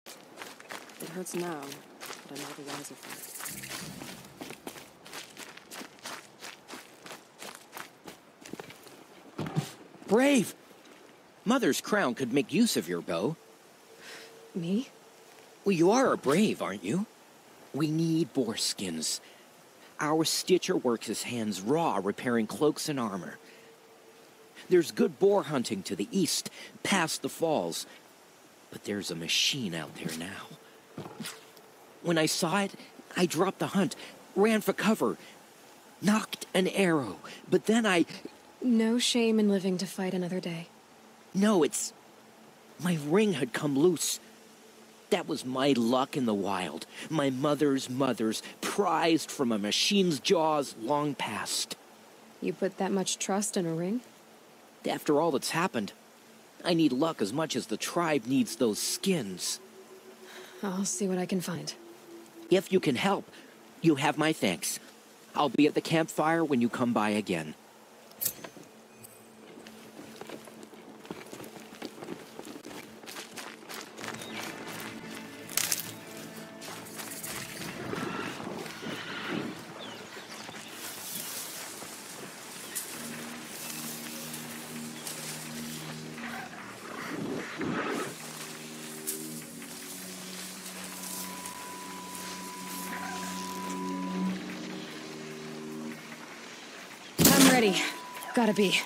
It hurts now, but I'm all the wiser for it. Brave! Mother's crown could make use of your bow. Me? Well, you are a brave, aren't you? We need boar skins. Our stitcher works his hands raw repairing cloaks and armor. There's good boar hunting to the east, past the falls. But there's a machine out there now. When I saw it, I dropped the hunt, ran for cover, knocked an arrow, but then I... No shame in living to fight another day. No, it's... my ring had come loose. That was my luck in the wild. My mother's prized from a machine's jaws long past. You put that much trust in a ring? After all that's happened, I need luck as much as the tribe needs those skins. I'll see what I can find. If you can help, you have my thanks. I'll be at the campfire when you come by again. Ready. Gotta be.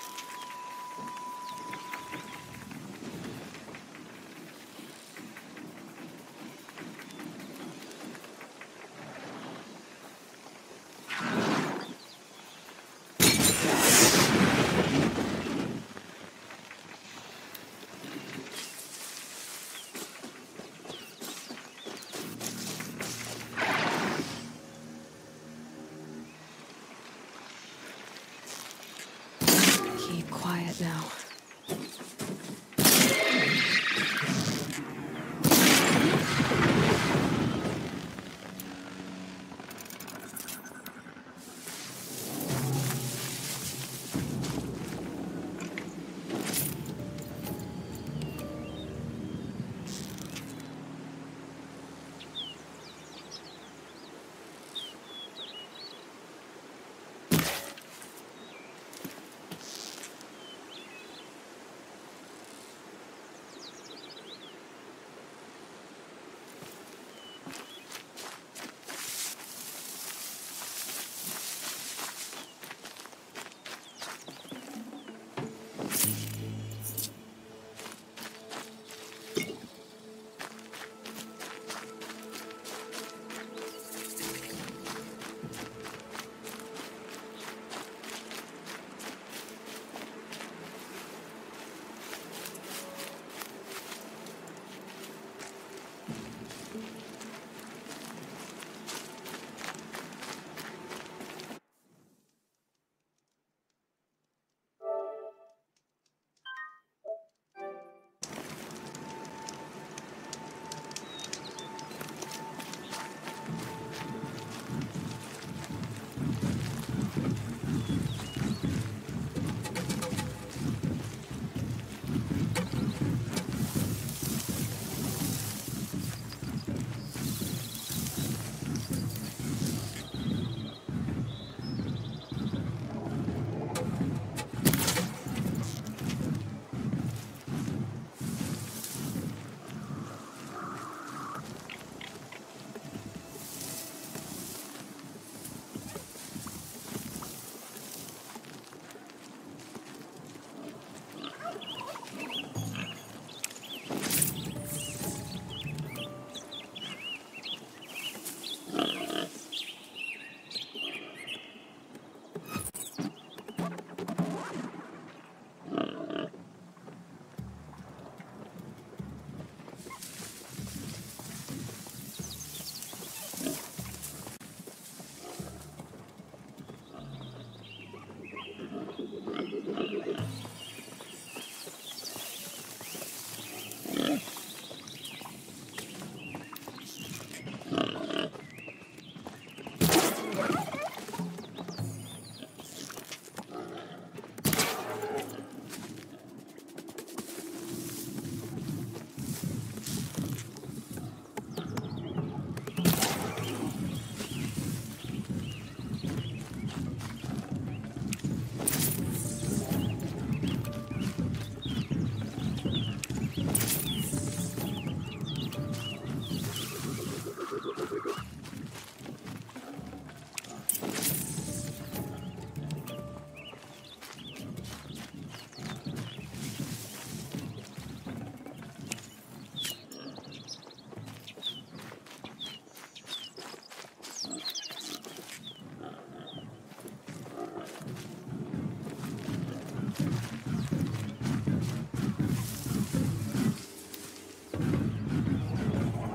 Quiet now.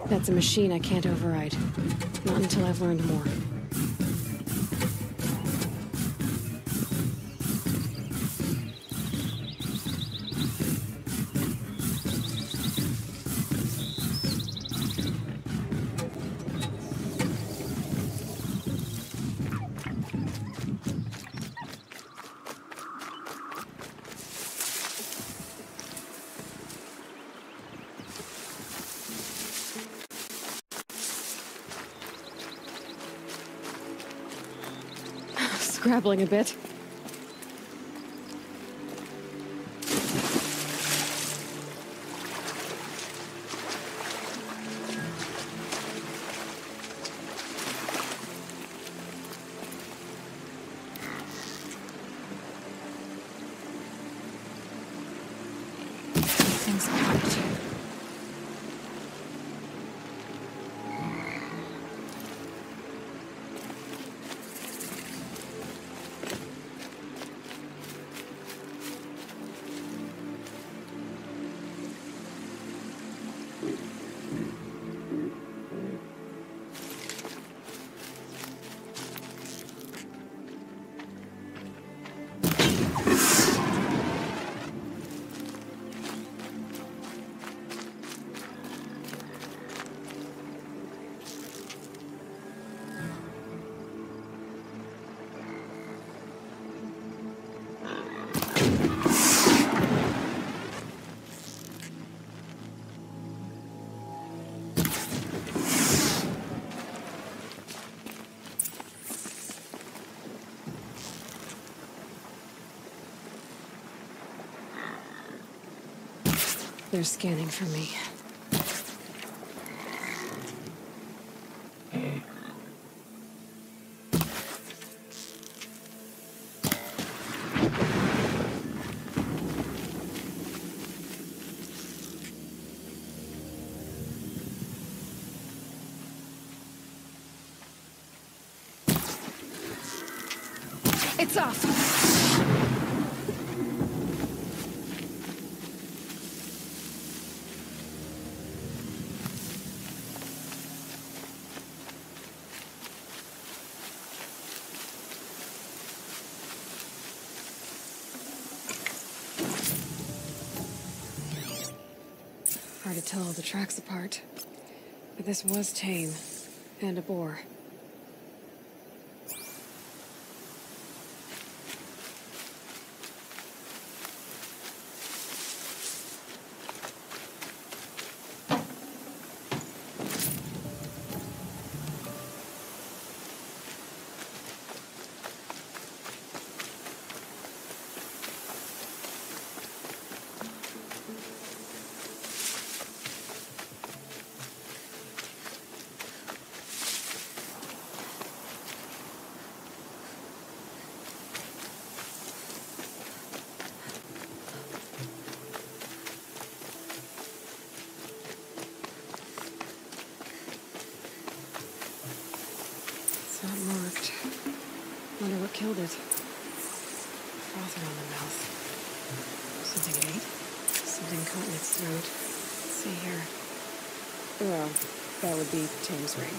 That's a machine I can't override. Not until I've learned more. Scrabbling a bit. Things apart. They're scanning for me. It's off! Hard to tell all the tracks apart. But this was tame. And a boar. It's not marked. Wonder what killed it. Froth around the mouth. Something it ate? Something caught in its throat. Let's see here. Well, that would be Tame's ring.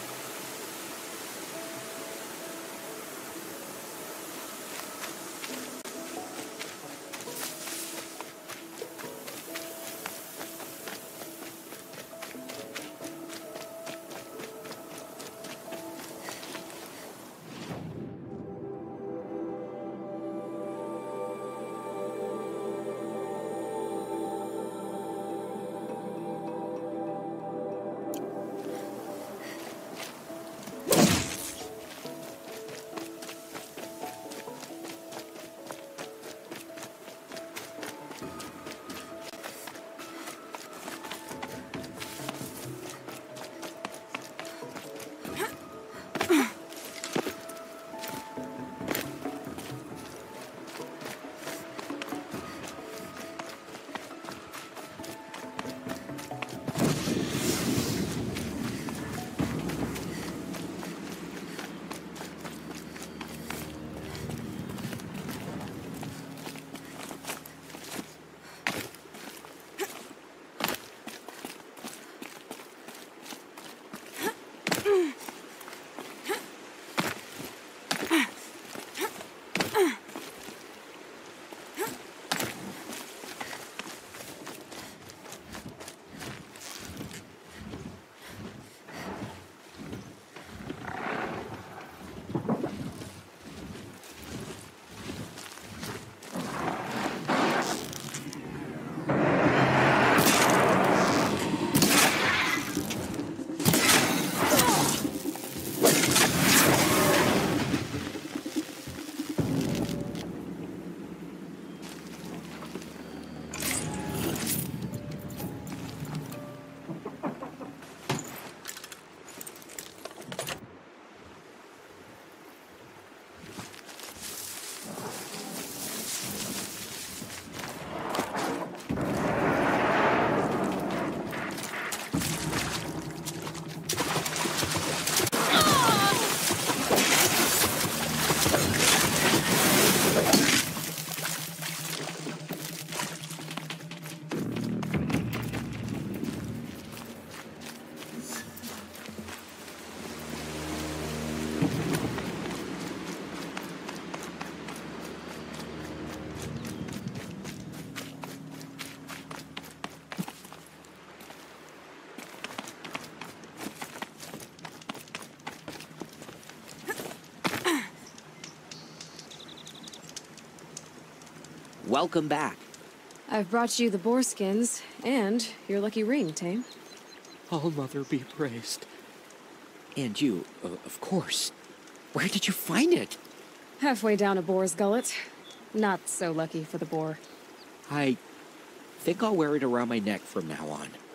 Welcome back. I've brought you the boar skins and your lucky ring, Tame. All Mother be praised. And you, of course. Where did you find it? Halfway down a boar's gullet. Not so lucky for the boar. I think I'll wear it around my neck from now on.